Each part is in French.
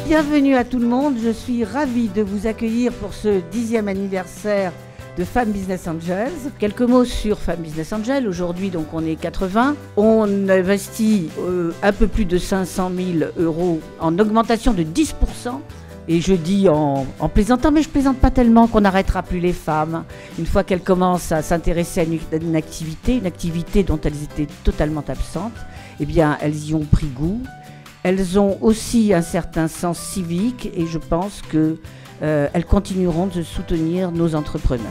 Bienvenue à tout le monde, je suis ravie de vous accueillir pour ce 10e anniversaire de Femmes Business Angels. Quelques mots sur Femmes Business Angels. Aujourd'hui, donc, on est 80. On investit un peu plus de 500 000 € en augmentation de 10%. Et je dis en plaisantant, mais je plaisante pas tellement, qu'on n'arrêtera plus les femmes. Une fois qu'elles commencent à s'intéresser à une activité dont elles étaient totalement absentes, eh bien, elles y ont pris goût. Elles ont aussi un certain sens civique et je pense qu'elles continueront de soutenir nos entrepreneurs.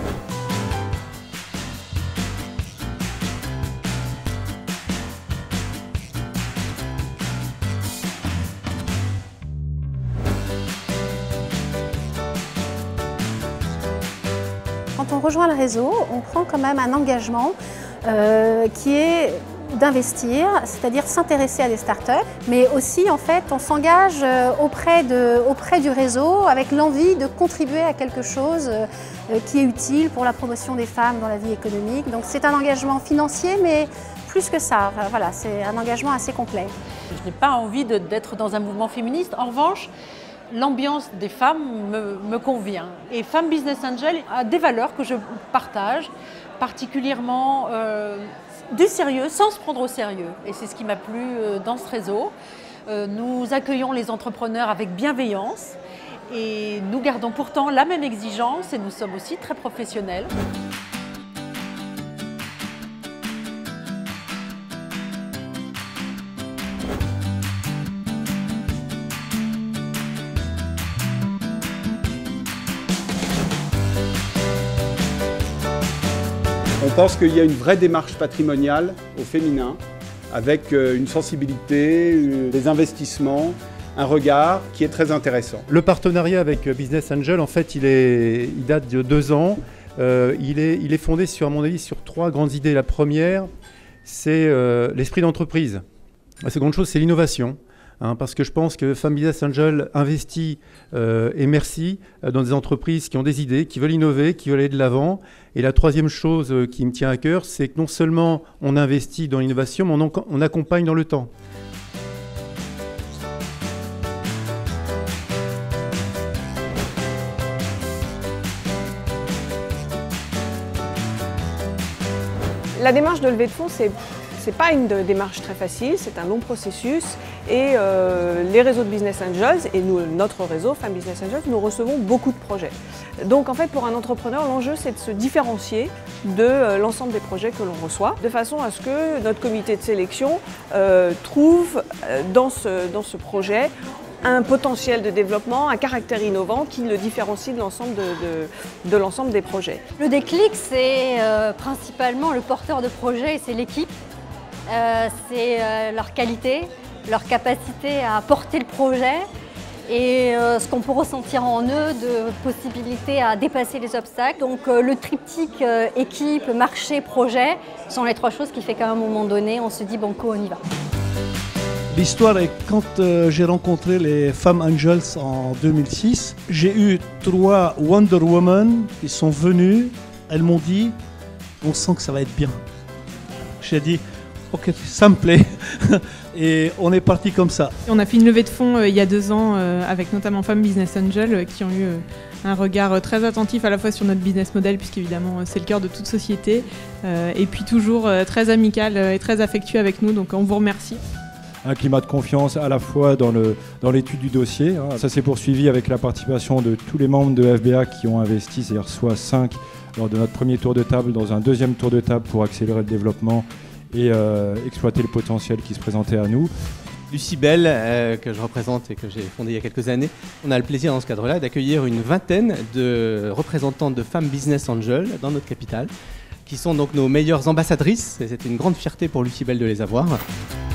Quand on rejoint le réseau, on prend quand même un engagement qui est d'investir, c'est-à-dire s'intéresser à des startups, mais aussi en fait on s'engage auprès du réseau avec l'envie de contribuer à quelque chose qui est utile pour la promotion des femmes dans la vie économique. Donc c'est un engagement financier, mais plus que ça, voilà, c'est un engagement assez complet. Je n'ai pas envie d'être dans un mouvement féministe. En revanche, l'ambiance des femmes me convient. Et Femmes Business Angels a des valeurs que je partage, particulièrement du sérieux, sans se prendre au sérieux. Et c'est ce qui m'a plu dans ce réseau. Nous accueillons les entrepreneurs avec bienveillance et nous gardons pourtant la même exigence et nous sommes aussi très professionnels. On pense qu'il y a une vraie démarche patrimoniale au féminin, avec une sensibilité, des investissements, un regard qui est très intéressant. Le partenariat avec Business Angel, en fait, il date de 2 ans. Il est fondé, à mon avis, sur 3 grandes idées. La première, c'est l'esprit d'entreprise. La seconde chose, c'est l'innovation. Parce que je pense que Femmes Business Angel investit et merci dans des entreprises qui ont des idées, qui veulent innover, qui veulent aller de l'avant. Et la troisième chose qui me tient à cœur, c'est que non seulement on investit dans l'innovation, mais on accompagne dans le temps. La démarche de levée de fonds, c'est pas une démarche très facile, c'est un long processus et les réseaux de Business Angels et notre réseau Femmes Business Angels, nous recevons beaucoup de projets. Donc en fait pour un entrepreneur, l'enjeu c'est de se différencier de l'ensemble des projets que l'on reçoit, de façon à ce que notre comité de sélection trouve dans ce projet un potentiel de développement, un caractère innovant qui le différencie de l'ensemble des projets. Le déclic, c'est principalement le porteur de projet et c'est l'équipe. C'est leur qualité, leur capacité à porter le projet et ce qu'on peut ressentir en eux de possibilité à dépasser les obstacles. Donc le triptyque équipe, marché, projet sont les 3 choses qui fait qu'à un moment donné, on se dit banco, on y va. L'histoire est quand j'ai rencontré les Femmes Angels en 2006, j'ai eu 3 Wonder Woman qui sont venues, elles m'ont dit « on sent que ça va être bien ». J'ai dit « ok, ça me plaît ». Et on est parti comme ça. On a fait une levée de fonds il y a 2 ans avec notamment Femmes Business Angels qui ont eu un regard très attentif à la fois sur notre business model puisqu'évidemment c'est le cœur de toute société et puis toujours très amical et très affectueux avec nous, donc on vous remercie. Un climat de confiance à la fois dans l'étude du dossier. Ça s'est poursuivi avec la participation de tous les membres de FBA qui ont investi, c'est-à-dire soit 5 lors de notre premier tour de table, dans un deuxième tour de table pour accélérer le développement et exploiter le potentiel qui se présentait à nous. Lucibel, que je représente et que j'ai fondé il y a quelques années, on a le plaisir dans ce cadre-là d'accueillir une vingtaine de représentantes de Femmes Business Angels dans notre capitale, qui sont donc nos meilleures ambassadrices, et c'est une grande fierté pour Lucibel de les avoir.